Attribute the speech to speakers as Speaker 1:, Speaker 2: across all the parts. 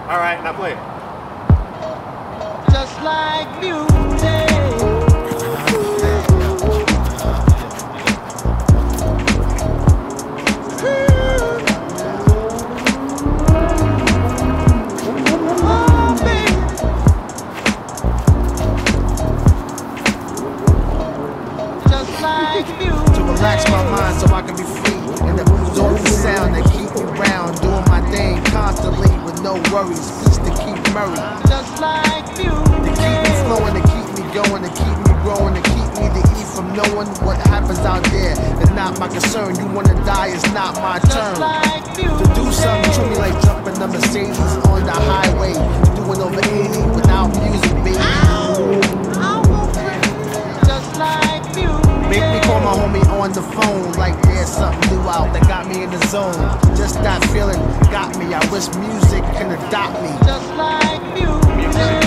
Speaker 1: All right, now play it.
Speaker 2: Just like music.
Speaker 3: To relax my mind so I can be free. And the only sound that keep me round, doing my thing constantly with no worries. Peace to keep Murray.
Speaker 2: Just like you.
Speaker 3: To keep me flowing, to keep me going, to keep me growing, to keep me to eat from knowing what happens out there. It's not my concern. You wanna die, it's not my turn.
Speaker 2: Like
Speaker 3: to do something to me like jumping the Mercedes on the highway, doing over 80 without music, baby.
Speaker 2: Just like you.
Speaker 3: Make me call my homie on the phone like there's something new out that got me in the zone. Just that feeling got me. I wish music can adopt me.
Speaker 2: Just like music.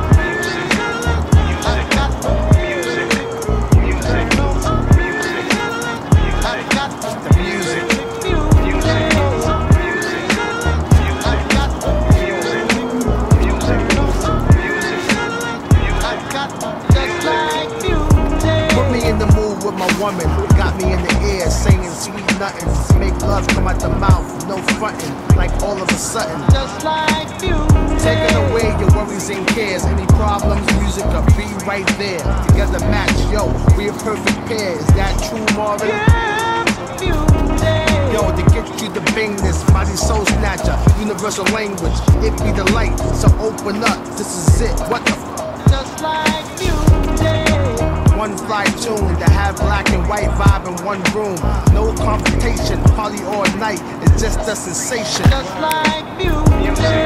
Speaker 3: My woman got me in the ear, saying sweet nothings. Make love come out the mouth, no frontin', like all of a sudden.
Speaker 2: Just like you.
Speaker 3: Taking away your worries and cares. Any problems, music will be right there. Together match, yo, we a perfect pair. Is that true, Marvin?
Speaker 2: Yeah,
Speaker 3: yo, to get you to bing this body soul snatcher, universal language. It be the light, so open up. This is it. What the fuck?
Speaker 2: Just like you.
Speaker 3: One fly tune to have black and white vibe in one room. No confrontation, party all night. It's just a sensation.
Speaker 2: Just like music.